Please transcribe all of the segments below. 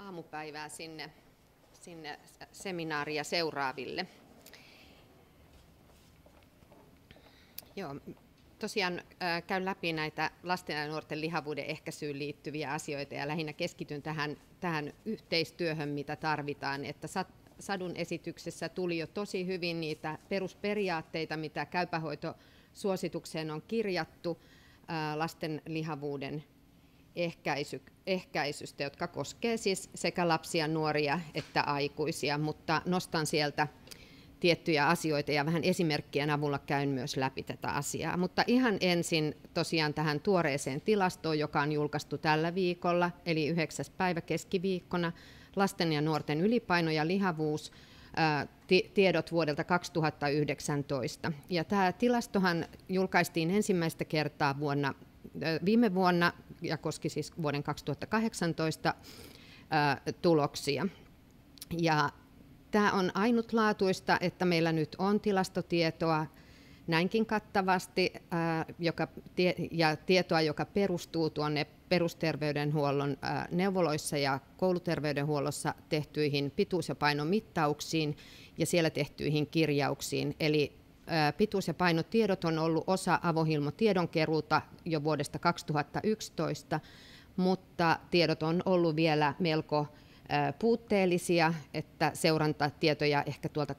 aamupäivää sinne seminaaria seuraaville. Joo, tosiaan käyn läpi näitä lasten ja nuorten lihavuuden ehkäisyyn liittyviä asioita ja lähinnä keskityn tähän yhteistyöhön, mitä tarvitaan. Että Sadun esityksessä tuli jo tosi hyvin niitä perusperiaatteita, mitä käypähoitosuositukseen on kirjattu lasten lihavuuden ehkäisystä, jotka koskee siis sekä lapsia, nuoria että aikuisia, mutta nostan sieltä tiettyjä asioita ja vähän esimerkkien avulla käyn myös läpi tätä asiaa. Mutta ihan ensin tosiaan tähän tuoreeseen tilastoon, joka on julkaistu tällä viikolla, eli 9. päivä keskiviikkona, lasten ja nuorten ylipaino ja lihavuus, tiedot vuodelta 2019. Ja tämä tilastohan julkaistiin ensimmäistä kertaa viime vuonna ja koski siis vuoden 2018 tuloksia. Ja tämä on ainutlaatuista, että meillä nyt on tilastotietoa näinkin kattavasti ja tietoa, joka perustuu tuonne perusterveydenhuollon neuvoloissa ja kouluterveydenhuollossa tehtyihin pituus- ja painomittauksiin ja siellä tehtyihin kirjauksiin. Eli pituus- ja painotiedot on ollut osa avohilmotiedonkeruuta jo vuodesta 2011, mutta tiedot on ollut vielä melko puutteellisia, että seurantatietoja ehkä tuolta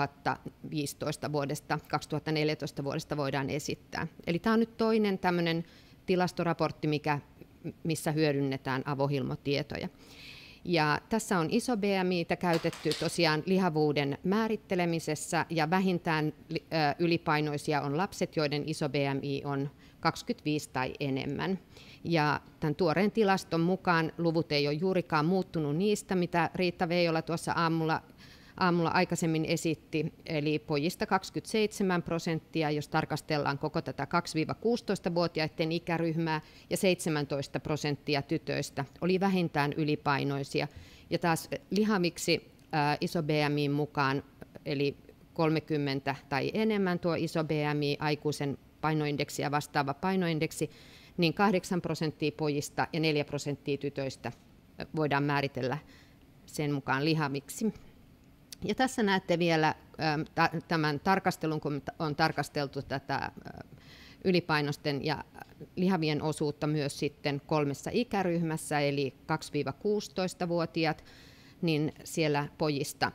2015 vuodesta, 2014 vuodesta voidaan esittää. Eli tämä on nyt toinen tämmöinen tilastoraportti, missä hyödynnetään avohilmotietoja. Ja tässä on iso BMI:tä käytetty tosiaan lihavuuden määrittelemisessä ja vähintään ylipainoisia on lapset, joiden iso BMI on 25 tai enemmän. Ja tämän tuoreen tilaston mukaan luvut ei ole juurikaan muuttunut niistä, mitä Riitta Veijola tuossa aamulla aikaisemmin esitti, eli pojista 27%, jos tarkastellaan koko tätä 2-16-vuotiaiden ikäryhmää, ja 17% tytöistä oli vähintään ylipainoisia. Ja taas lihaviksi iso BMI mukaan, eli 30 tai enemmän tuo iso BMI, aikuisen painoindeksi ja vastaava painoindeksi, niin 8% pojista ja 4% tytöistä voidaan määritellä sen mukaan lihaviksi. Ja tässä näette vielä tämän tarkastelun, kun on tarkasteltu tätä ylipainosten ja lihavien osuutta myös sitten 3 ikäryhmässä, eli 2-16-vuotiaat, niin siellä pojista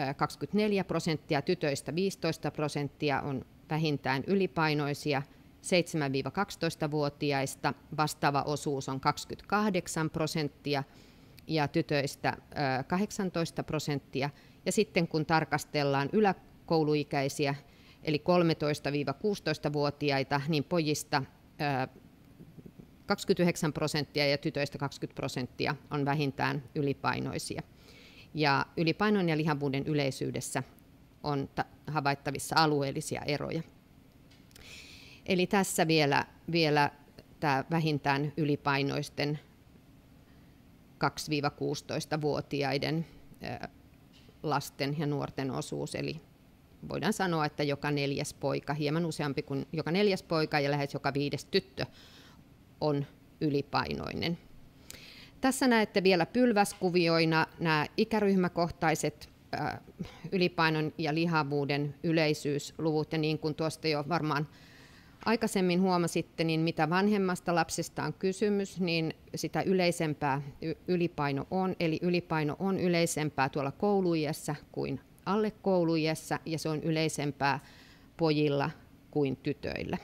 24%, tytöistä 15% on vähintään ylipainoisia, 7-12-vuotiaista vastaava osuus on 28% ja tytöistä 18%. Ja sitten kun tarkastellaan yläkouluikäisiä, eli 13-16-vuotiaita, niin pojista 29% ja tytöistä 20% on vähintään ylipainoisia. Ja ylipainon ja lihavuuden yleisyydessä on havaittavissa alueellisia eroja. Eli tässä vielä tämä vähintään ylipainoisten 2-16-vuotiaiden lasten ja nuorten osuus, eli voidaan sanoa, että joka 4. poika, hieman useampi kuin joka 4. poika ja lähes joka 5. tyttö on ylipainoinen. Tässä näette vielä pylväskuvioina nämä ikäryhmäkohtaiset ylipainon ja lihavuuden yleisyysluvut, ja niin kuin tuosta jo varmaan aikaisemmin huomasitte, niin mitä vanhemmasta lapsesta on kysymys, niin sitä yleisempää ylipaino on. Eli ylipaino on yleisempää tuolla kouluiässä kuin alle kouluiässä, ja se on yleisempää pojilla kuin tytöillä.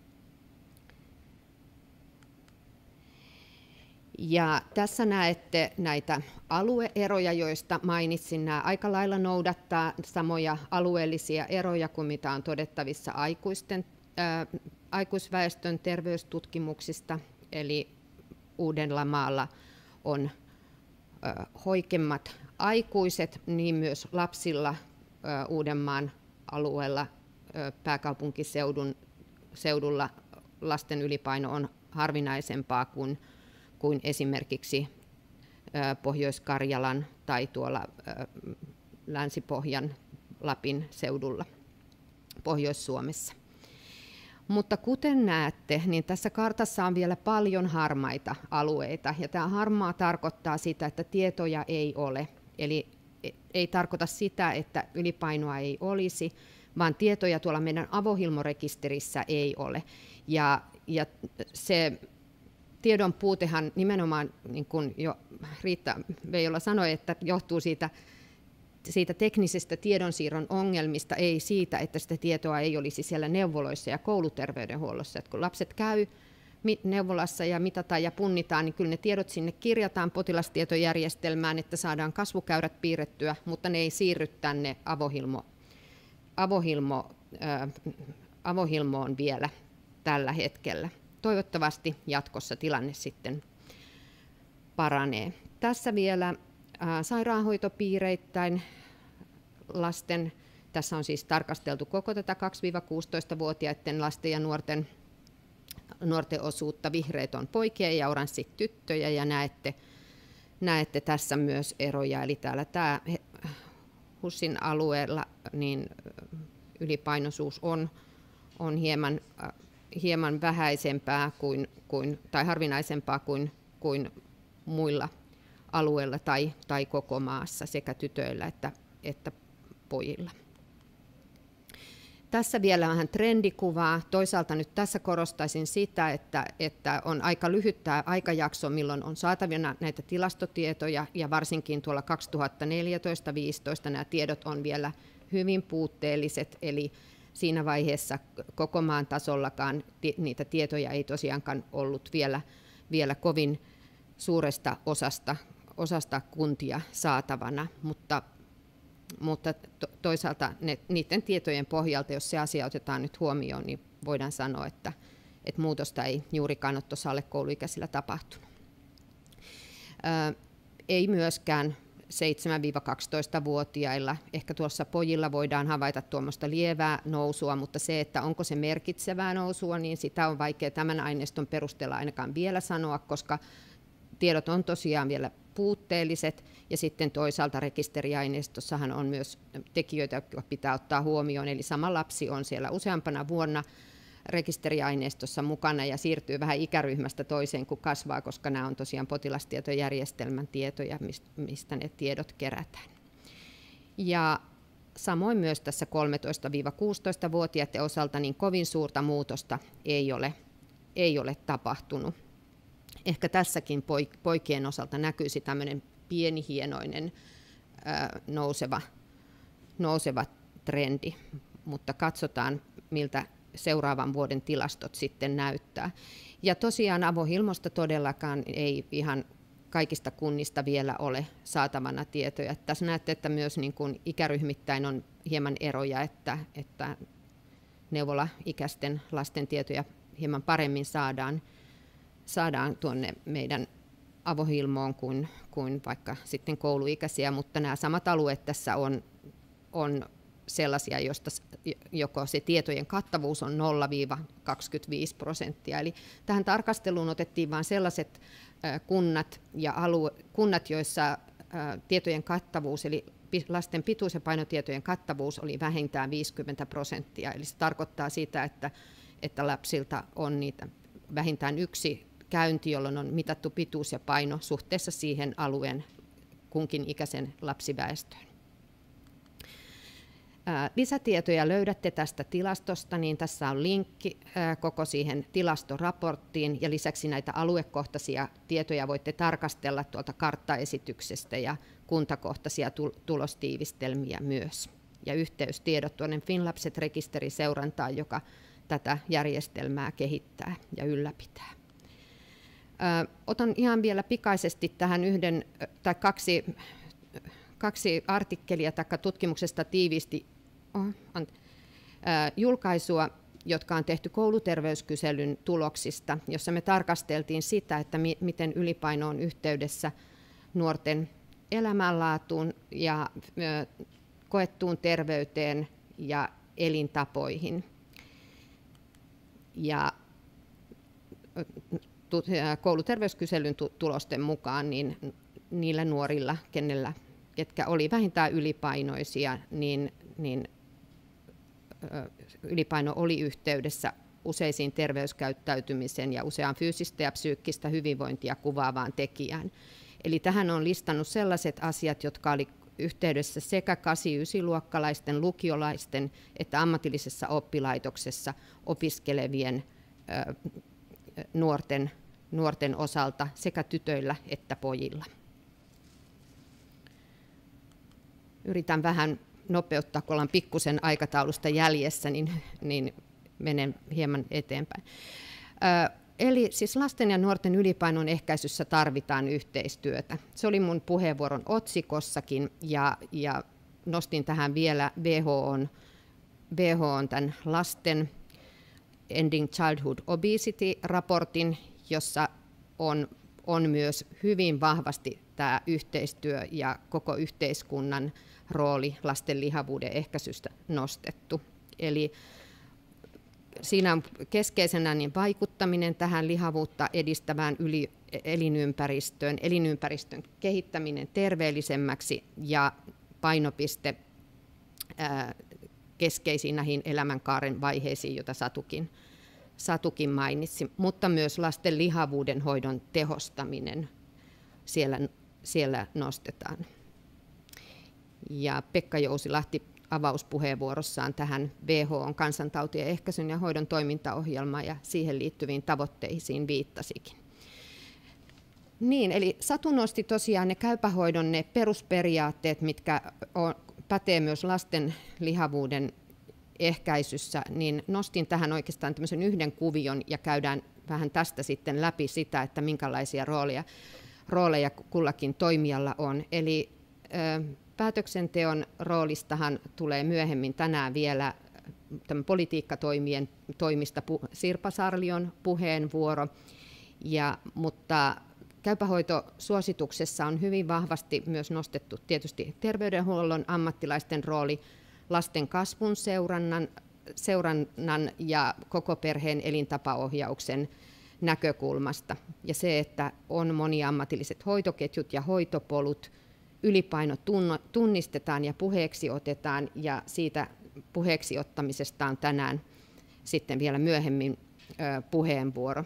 Ja tässä näette näitä alueeroja, joista mainitsin. Nämä aika lailla noudattaa samoja alueellisia eroja kuin mitä on todettavissa aikuisväestön terveystutkimuksista, eli Uudellamaalla on hoikemmat aikuiset, niin myös lapsilla Uudenmaan alueella pääkaupunkiseudulla lasten ylipaino on harvinaisempaa kuin esimerkiksi Pohjois-Karjalan tai tuolla Länsi-Pohjan Lapin seudulla Pohjois-Suomessa. Mutta kuten näette, niin tässä kartassa on vielä paljon harmaita alueita, ja tämä harmaa tarkoittaa sitä, että tietoja ei ole. Eli ei tarkoita sitä, että ylipainoa ei olisi, vaan tietoja tuolla meidän avohilmorekisterissä ei ole. Ja se tiedon puutehan nimenomaan, niin kuin jo Riitta Veijola sanoi, että johtuu siitä teknisestä tiedonsiirron ongelmista, ei siitä, että sitä tietoa ei olisi siellä neuvoloissa ja kouluterveydenhuollossa. Että kun lapset käy neuvolassa ja mitataan ja punnitaan, niin kyllä ne tiedot sinne kirjataan potilastietojärjestelmään, että saadaan kasvukäyrät piirrettyä, mutta ne ei siirry tänne avohilmoon vielä tällä hetkellä. Toivottavasti jatkossa tilanne sitten paranee. Tässä vielä sairaanhoitopiireittäin lasten, tässä on siis tarkasteltu koko tätä 2-16-vuotiaiden lasten ja nuorten osuutta. Vihreät on poikia ja oranssit tyttöjä, ja näette tässä myös eroja. Eli täällä tämä HUSin alueella niin ylipainoisuus on hieman vähäisempää tai harvinaisempaa kuin muilla alueilla tai koko maassa sekä tytöillä että pojilla. Tässä vielä vähän trendikuvaa. Toisaalta nyt tässä korostaisin sitä, että on aika lyhyt tämä aikajakso, milloin on saatavina näitä tilastotietoja, ja varsinkin tuolla 2014-2015 nämä tiedot on vielä hyvin puutteelliset, eli siinä vaiheessa koko maan tasollakaan niitä tietoja ei tosiaankaan ollut vielä kovin suuresta osasta kuntia saatavana, mutta toisaalta niiden tietojen pohjalta, jos se asia otetaan nyt huomioon, niin voidaan sanoa, että muutosta ei juurikaan ole tuossa alle kouluikäisillä tapahtunut. Ei myöskään 7-12-vuotiailla, ehkä tuossa pojilla voidaan havaita tuommoista lievää nousua, mutta se, että onko se merkitsevää nousua, niin sitä on vaikea tämän aineiston perusteella ainakaan vielä sanoa, koska tiedot on tosiaan vielä puutteelliset, ja sitten toisaalta rekisteriaineistossahan on myös tekijöitä, jotka pitää ottaa huomioon, eli sama lapsi on siellä useampana vuonna rekisteriaineistossa mukana ja siirtyy vähän ikäryhmästä toiseen, kun kasvaa, koska nämä on tosiaan potilastietojärjestelmän tietoja, mistä ne tiedot kerätään. Ja samoin myös tässä 13-16-vuotiaiden osalta niin kovin suurta muutosta ei ole tapahtunut. Ehkä tässäkin poikien osalta näkyisi tämmöinen pieni hienoinen nouseva trendi, mutta katsotaan, miltä seuraavan vuoden tilastot sitten näyttää. Ja tosiaan avohilmosta todellakaan ei ihan kaikista kunnista vielä ole saatavana tietoja. Tässä näette, että myös niin kuin ikäryhmittäin on hieman eroja, että neuvolaikäisten lasten tietoja hieman paremmin saadaan tuonne meidän avohilmoon kuin vaikka sitten kouluikäisiä, mutta nämä samat alueet tässä on sellaisia, joista joko se tietojen kattavuus on 0-25%. Eli tähän tarkasteluun otettiin vain sellaiset kunnat, joissa tietojen kattavuus, eli lasten pituus- ja painotietojen kattavuus oli vähintään 50%. Eli se tarkoittaa sitä, että lapsilta on niitä vähintään yksi käynti, jolloin on mitattu pituus ja paino suhteessa siihen alueen kunkin ikäisen lapsiväestöön. Lisätietoja löydätte tästä tilastosta, niin tässä on linkki koko siihen tilastoraporttiin, ja lisäksi näitä aluekohtaisia tietoja voitte tarkastella tuolta karttaesityksestä ja kuntakohtaisia tulostiivistelmiä myös. Ja yhteystiedot tuonne Finlapset-rekisteriseurantaan, joka tätä järjestelmää kehittää ja ylläpitää. Otan ihan vielä pikaisesti tähän yhden tai kaksi artikkelia tai tutkimuksesta tiiviisti julkaisua, jotka on tehty kouluterveyskyselyn tuloksista, jossa me tarkasteltiin sitä, että miten ylipaino on yhteydessä nuorten elämänlaatuun ja koettuun terveyteen ja elintapoihin. Ja kouluterveyskyselyn tulosten mukaan niin niillä nuorilla, ketkä oli vähintään ylipainoisia, niin ylipaino oli yhteydessä useisiin terveyskäyttäytymisen ja useaan fyysistä ja psyykkistä hyvinvointia kuvaavaan tekijään. Eli tähän on listannut sellaiset asiat, jotka oli yhteydessä sekä 8-9-luokkalaisten, lukiolaisten että ammatillisessa oppilaitoksessa opiskelevien nuorten osalta sekä tytöillä että pojilla. Yritän vähän nopeuttaa, kun ollaan pikkusen aikataulusta jäljessä, niin menen hieman eteenpäin. Eli siis lasten ja nuorten ylipainon ehkäisyssä tarvitaan yhteistyötä. Se oli mun puheenvuoron otsikossakin, ja nostin tähän vielä WHO:n tämän lasten Ending Childhood Obesity-raportin, jossa on myös hyvin vahvasti tämä yhteistyö ja koko yhteiskunnan rooli lasten lihavuuden ehkäisystä nostettu. Eli siinä on keskeisenä niin vaikuttaminen tähän lihavuutta edistävään elinympäristön kehittäminen terveellisemmäksi ja painopiste keskeisiin näihin elämänkaaren vaiheisiin, joita Satukin mainitsi, mutta myös lasten lihavuuden hoidon tehostaminen siellä nostetaan. Ja Pekka Jousilahti avauspuheenvuorossaan tähän WHO:n kansantautien ehkäisyn ja hoidon toimintaohjelmaan ja siihen liittyviin tavoitteisiin viittasikin. Niin, eli Satu nosti tosiaan ne käypähoidon ne perusperiaatteet, mitkä pätee myös lasten lihavuuden ehkäisyssä, niin nostin tähän oikeastaan tämmöisen yhden kuvion ja käydään vähän tästä sitten läpi sitä, että minkälaisia rooleja kullakin toimijalla on. Eli päätöksenteon roolistahan tulee myöhemmin tänään vielä tämän politiikkatoimien toimista Sirpa Sarlion puheenvuoro, mutta käypähoitosuosituksessa on hyvin vahvasti myös nostettu tietysti terveydenhuollon ammattilaisten rooli lasten kasvun seurannan ja koko perheen elintapaohjauksen näkökulmasta. Ja se, että on moniammatilliset hoitoketjut ja hoitopolut, ylipaino tunnistetaan ja puheeksi otetaan, ja siitä puheeksi ottamisesta on tänään sitten vielä myöhemmin puheenvuoro.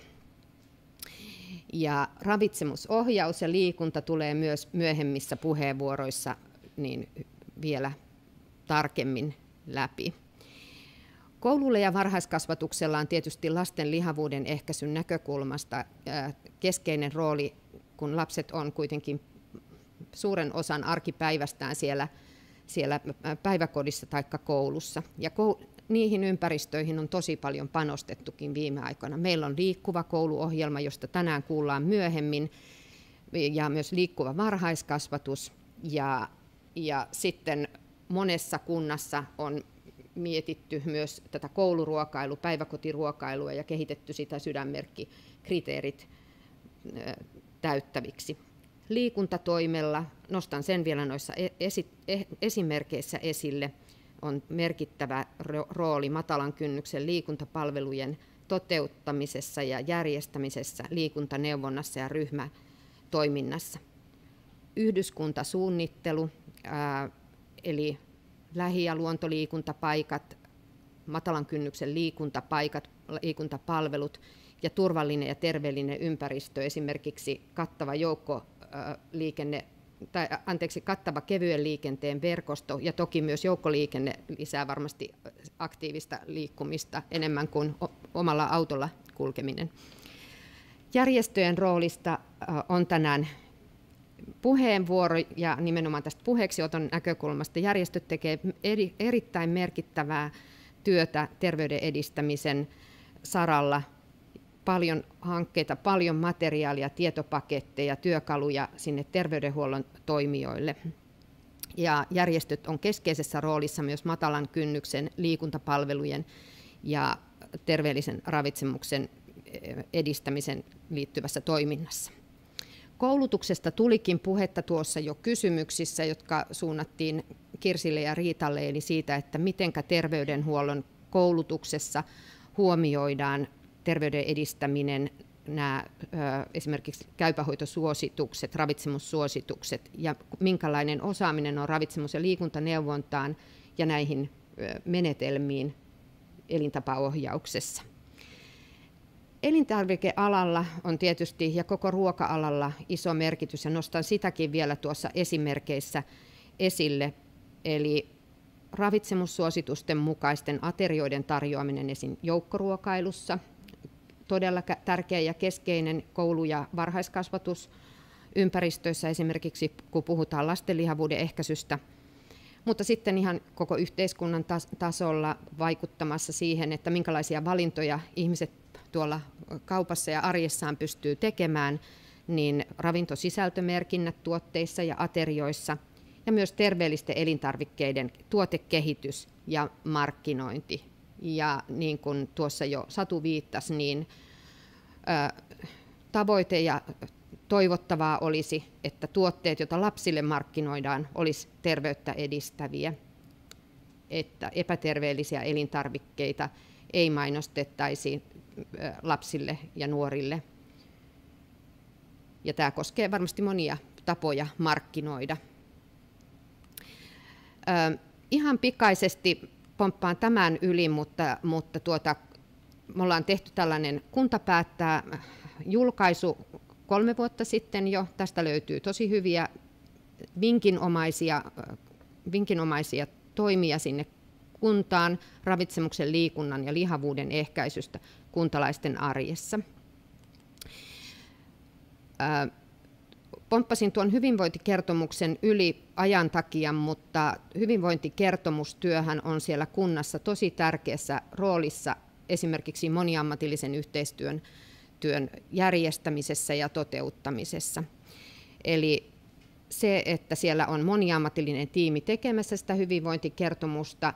Ja ravitsemusohjaus ja liikunta tulee myös myöhemmissä puheenvuoroissa niin vielä tarkemmin läpi. Koululla ja varhaiskasvatuksella on tietysti lasten lihavuuden ehkäisyn näkökulmasta keskeinen rooli, kun lapset on kuitenkin suuren osan arkipäivästään siellä päiväkodissa tai koulussa. Ja niihin ympäristöihin on tosi paljon panostettukin viime aikoina. Meillä on liikkuva kouluohjelma, josta tänään kuullaan myöhemmin, ja myös liikkuva varhaiskasvatus. Ja sitten monessa kunnassa on mietitty myös tätä päiväkotiruokailua ja kehitetty sitä sydänmerkkikriteerit täyttäviksi. Liikuntatoimella, nostan sen vielä noissa esimerkkeissä esille, on merkittävä rooli matalan kynnyksen liikuntapalvelujen toteuttamisessa ja järjestämisessä, liikuntaneuvonnassa ja ryhmätoiminnassa. Yhdyskuntasuunnittelu, eli lähi- ja luontoliikuntapaikat, matalan kynnyksen liikuntapaikat, liikuntapalvelut ja turvallinen ja terveellinen ympäristö, esimerkiksi kattava kevyen liikenteen verkosto, ja toki myös joukkoliikenne lisää varmasti aktiivista liikkumista enemmän kuin omalla autolla kulkeminen. Järjestöjen roolista on tänään puheenvuoro, ja nimenomaan tästä puheeksioton näkökulmasta järjestöt tekevät erittäin merkittävää työtä terveyden edistämisen saralla. Paljon hankkeita, paljon materiaalia, tietopaketteja, työkaluja sinne terveydenhuollon toimijoille. Ja järjestöt on keskeisessä roolissa myös matalan kynnyksen liikuntapalvelujen ja terveellisen ravitsemuksen edistämisen liittyvässä toiminnassa. Koulutuksesta tulikin puhetta tuossa jo kysymyksissä, jotka suunnattiin Kirsille ja Riitalle, eli siitä, että mitenkä terveydenhuollon koulutuksessa huomioidaan terveyden edistäminen, nämä esimerkiksi käypähoitosuositukset, ravitsemussuositukset, ja minkälainen osaaminen on ravitsemus- ja liikuntaneuvontaan ja näihin menetelmiin elintapaohjauksessa. Elintarvikealalla on tietysti ja koko ruoka-alalla iso merkitys, ja nostan sitäkin vielä tuossa esimerkkeissä esille. Eli ravitsemussuositusten mukaisten aterioiden tarjoaminen esim. Joukkoruokailussa, todella tärkeä ja keskeinen koulu- ja varhaiskasvatusympäristöissä esimerkiksi, kun puhutaan lasten lihavuuden ehkäisystä, mutta sitten ihan koko yhteiskunnan tasolla vaikuttamassa siihen, että minkälaisia valintoja ihmiset tuolla kaupassa ja arjessaan pystyy tekemään, niin ravintosisältömerkinnät tuotteissa ja aterioissa ja myös terveellisten elintarvikkeiden tuotekehitys ja markkinointi. Ja niin kuin tuossa jo Satu viittasi, niin tavoite ja toivottavaa olisi, että tuotteet, joita lapsille markkinoidaan, olisi terveyttä edistäviä, että epäterveellisiä elintarvikkeita ei mainostettaisi lapsille ja nuorille. Ja tämä koskee varmasti monia tapoja markkinoida. Ihan pikaisesti pomppaan tämän yli, mutta me ollaan tehty tällainen Kunta päättää -julkaisu 3 vuotta sitten jo. Tästä löytyy tosi hyviä vinkinomaisia toimia sinne kuntaan ravitsemuksen, liikunnan ja lihavuuden ehkäisystä kuntalaisten arjessa. Pomppasin tuon hyvinvointikertomuksen yli ajan takia, mutta hyvinvointikertomustyöhän on siellä kunnassa tosi tärkeässä roolissa esimerkiksi moniammatillisen yhteistyön järjestämisessä ja toteuttamisessa. Eli se, että siellä on moniammatillinen tiimi tekemässä sitä hyvinvointikertomusta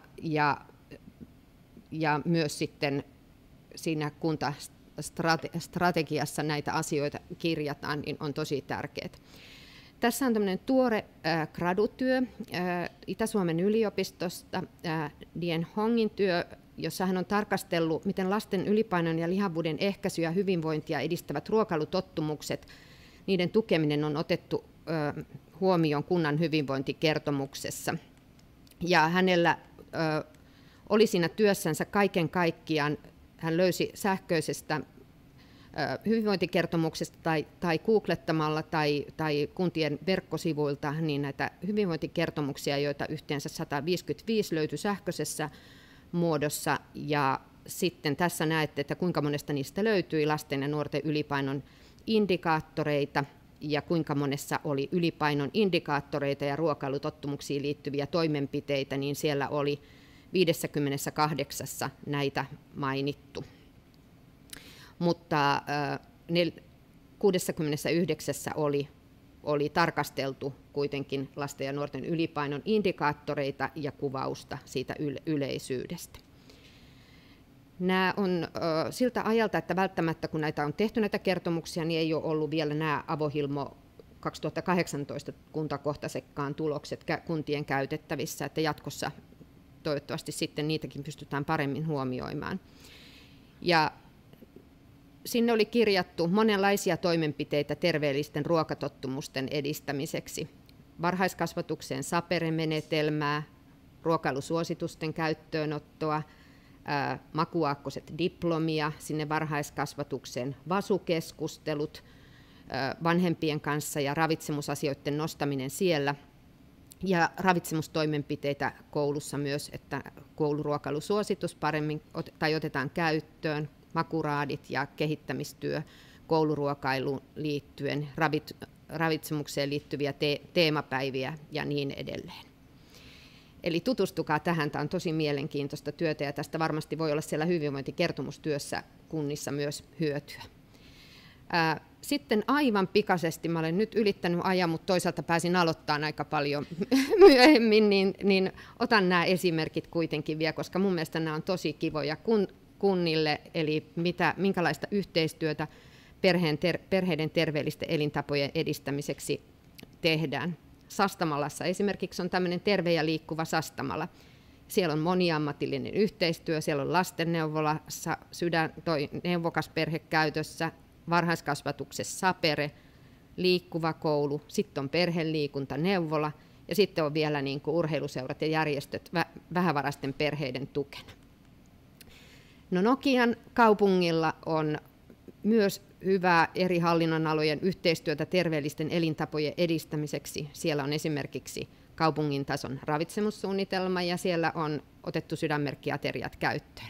ja myös sitten siinä kuntastrategiassa näitä asioita kirjataan, niin on tosi tärkeää. Tässä on tämmöinen tuore gradutyö Itä-Suomen yliopistosta, Dien Hongin työ, jossa hän on tarkastellut, miten lasten ylipainon ja lihavuuden ehkäisy ja hyvinvointia edistävät ruokailutottumukset, niiden tukeminen on otettu huomioon kunnan hyvinvointikertomuksessa. Ja hänellä oli siinä työssänsä kaiken kaikkiaan, hän löysi sähköisestä hyvinvointikertomuksesta tai googlettamalla tai kuntien verkkosivuilta niin näitä hyvinvointikertomuksia, joita yhteensä 155 löytyi sähköisessä muodossa. Ja sitten tässä näette, että kuinka monesta niistä löytyi lasten ja nuorten ylipainon indikaattoreita ja kuinka monessa oli ylipainon indikaattoreita ja ruokailutottumuksiin liittyviä toimenpiteitä, niin siellä oli 58 näitä mainittu. Mutta 69 oli tarkasteltu kuitenkin lasten ja nuorten ylipainon indikaattoreita ja kuvausta siitä yleisyydestä. Nämä on siltä ajalta, että välttämättä kun näitä on tehty näitä kertomuksia, niin ei ole ollut vielä nämä Avohilmo 2018 kuntakohtaisetkaan tulokset kuntien käytettävissä, että jatkossa toivottavasti sitten niitäkin pystytään paremmin huomioimaan. Ja sinne oli kirjattu monenlaisia toimenpiteitä terveellisten ruokatottumusten edistämiseksi. Varhaiskasvatukseen SAPERE-menetelmää, ruokailusuositusten käyttöönottoa, makuaakkoset diplomia sinne varhaiskasvatukseen, VASU-keskustelut vanhempien kanssa ja ravitsemusasioiden nostaminen siellä. Ja ravitsemustoimenpiteitä koulussa myös, että kouluruokailusuositus paremmin otetaan käyttöön, makuraadit ja kehittämistyö kouluruokailuun liittyen, ravitsemukseen liittyviä teemapäiviä ja niin edelleen. Eli tutustukaa tähän, tämä on tosi mielenkiintoista työtä ja tästä varmasti voi olla siellä hyvinvointikertomustyössä kunnissa myös hyötyä. Sitten aivan pikaisesti, mä olen nyt ylittänyt ajan, mutta toisaalta pääsin aloittamaan aika paljon myöhemmin, niin otan nämä esimerkit kuitenkin vielä, koska mun mielestä nämä on tosi kivoja kunnille, eli minkälaista yhteistyötä perheiden terveellisten elintapojen edistämiseksi tehdään. Sastamalassa esimerkiksi on tämmöinen terve ja liikkuva Sastamala. Siellä on moniammatillinen yhteistyö, siellä on lastenneuvolassa neuvokas perhe käytössä, varhaiskasvatuksessa SAPERE, liikkuva koulu, sitten on perheliikuntaneuvola ja sitten on vielä niin kuin urheiluseurat ja järjestöt vähävaraisten perheiden tukena. No Nokian kaupungilla on myös hyvää eri hallinnonalojen yhteistyötä terveellisten elintapojen edistämiseksi. Siellä on esimerkiksi kaupungin tason ravitsemussuunnitelma ja siellä on otettu sydänmerkkiateriat käyttöön.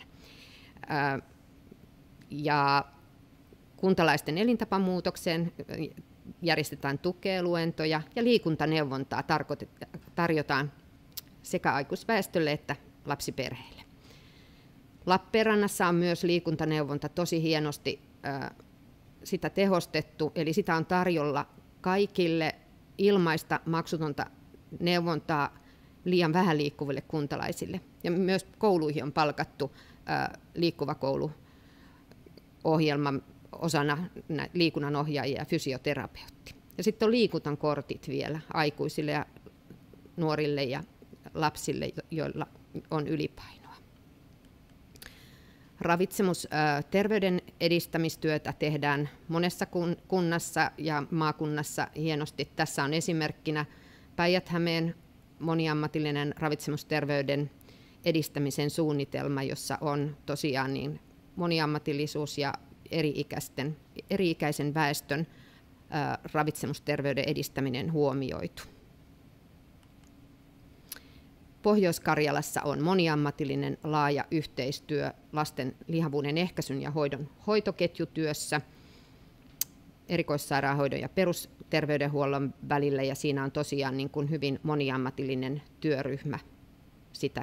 Ja kuntalaisten elintapamuutokseen järjestetään tukea, luentoja ja liikuntaneuvontaa tarjotaan sekä aikuisväestölle että lapsiperheille. Lappeenrannassa on myös liikuntaneuvonta tosi hienosti sitä tehostettu, eli sitä on tarjolla kaikille ilmaista maksutonta neuvontaa liian vähän liikkuville kuntalaisille. Ja myös kouluihin on palkattu liikkuva koulu -ohjelman osana liikunnanohjaajia ja fysioterapeutti. Ja sitten on liikuntakortit vielä aikuisille ja nuorille ja lapsille, joilla on ylipainoa. Ravitsemusterveyden edistämistyötä tehdään monessa kunnassa ja maakunnassa hienosti. Tässä on esimerkkinä Päijät-Hämeen moniammatillinen ravitsemusterveyden edistämisen suunnitelma, jossa on tosiaan niin moniammatillisuus ja eri-ikäisen väestön ravitsemusterveyden edistäminen huomioitu. Pohjois-Karjalassa on moniammatillinen laaja yhteistyö lasten lihavuuden ehkäisyn ja hoidon hoitoketjutyössä erikoissairaanhoidon ja perusterveydenhuollon välillä, ja siinä on tosiaan niin kuin hyvin moniammatillinen työryhmä sitä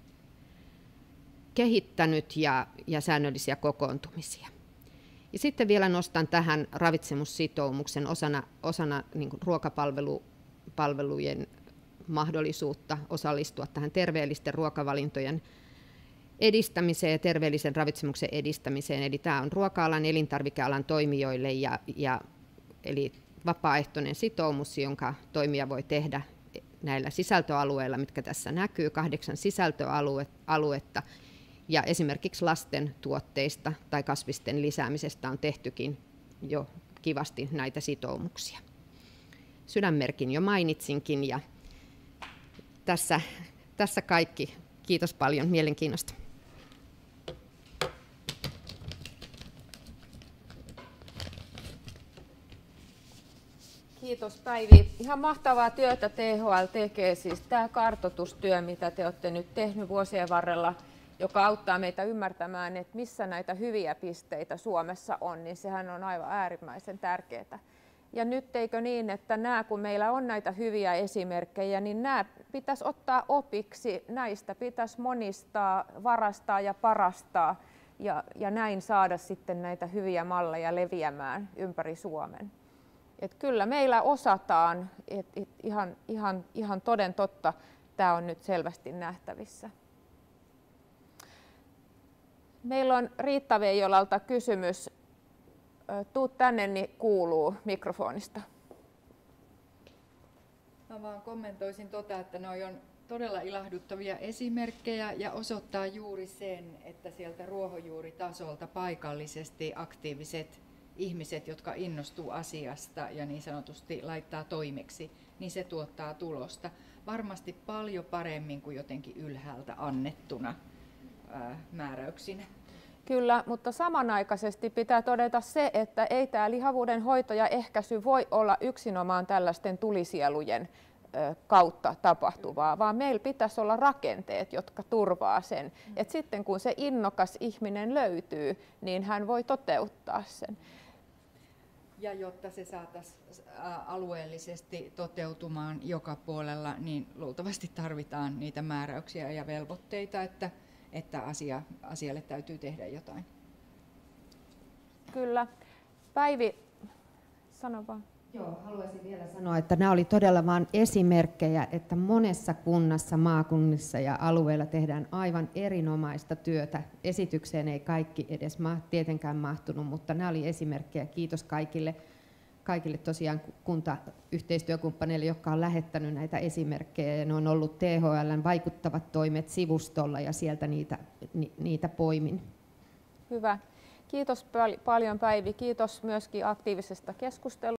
kehittänyt ja säännöllisiä kokoontumisia. Ja sitten vielä nostan tähän ravitsemussitoumuksen osana niin kuin ruokapalvelujen mahdollisuutta osallistua tähän terveellisten ruokavalintojen edistämiseen ja terveellisen ravitsemuksen edistämiseen. Eli tämä on ruoka-alan, elintarvikealan toimijoille eli vapaaehtoinen sitoumus, jonka toimija voi tehdä näillä sisältöalueilla, mitkä tässä näkyy, 8 sisältöaluetta. Ja esimerkiksi lasten tuotteista tai kasvisten lisäämisestä on tehtykin jo kivasti näitä sitoumuksia. Sydänmerkin jo mainitsinkin ja tässä kaikki. Kiitos paljon mielenkiinnosta. Kiitos Päivi. Ihan mahtavaa työtä THL tekee, siis tämä kartoitustyö, mitä te olette nyt tehnyt vuosien varrella, joka auttaa meitä ymmärtämään, että missä näitä hyviä pisteitä Suomessa on, niin sehän on aivan äärimmäisen tärkeää. Ja nyt eikö niin, että kun meillä on näitä hyviä esimerkkejä, niin nämä pitäisi ottaa opiksi, näistä pitäisi monistaa, varastaa ja parastaa ja näin saada sitten näitä hyviä malleja leviämään ympäri Suomen. Et kyllä meillä osataan, ihan toden totta, tämä on nyt selvästi nähtävissä. Meillä on Riitta Veijolalta kysymys. Tuu tänne, niin kuuluu mikrofonista. Mä vaan kommentoisin että ne on todella ilahduttavia esimerkkejä ja osoittaa juuri sen, että sieltä ruohonjuuritasolta paikallisesti aktiiviset ihmiset, jotka innostuu asiasta ja niin sanotusti laittaa toimeksi, niin se tuottaa tulosta. Varmasti paljon paremmin kuin jotenkin ylhäältä annettuna määräyksinä. Kyllä, mutta samanaikaisesti pitää todeta se, että ei tämä lihavuuden hoito ja ehkäisy voi olla yksinomaan tällaisten tulisielujen kautta tapahtuvaa, vaan meillä pitäisi olla rakenteet, jotka turvaa sen. Et sitten kun se innokas ihminen löytyy, niin hän voi toteuttaa sen. Ja jotta se saataisiin alueellisesti toteutumaan joka puolella, niin luultavasti tarvitaan niitä määräyksiä ja velvoitteita, että asialle täytyy tehdä jotain. Kyllä. Päivi, sano vaan. Joo, haluaisin vielä sanoa, että nämä oli todella vain esimerkkejä, että monessa kunnassa, maakunnissa ja alueilla tehdään aivan erinomaista työtä. Esitykseen ei kaikki edes tietenkään mahtunut, mutta nämä oli esimerkkejä. Kiitos kaikille tosiaan kuntayhteistyökumppaneille, jotka on lähettänyt näitä esimerkkejä. Ja ne on ollut THL:n vaikuttavat toimet sivustolla ja sieltä niitä poimin. Hyvä. Kiitos paljon Päivi. Kiitos myöskin aktiivisesta keskustelusta.